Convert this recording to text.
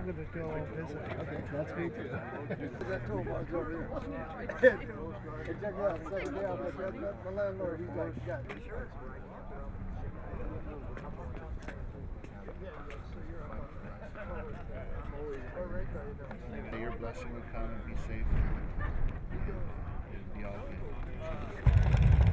I'm going to go visit. Okay, that's me too. That toolbox over there. Hey, check it out. Second day, I'm like, that's my landlord. He's like, got it. May your blessing would come and be safe. And be all good.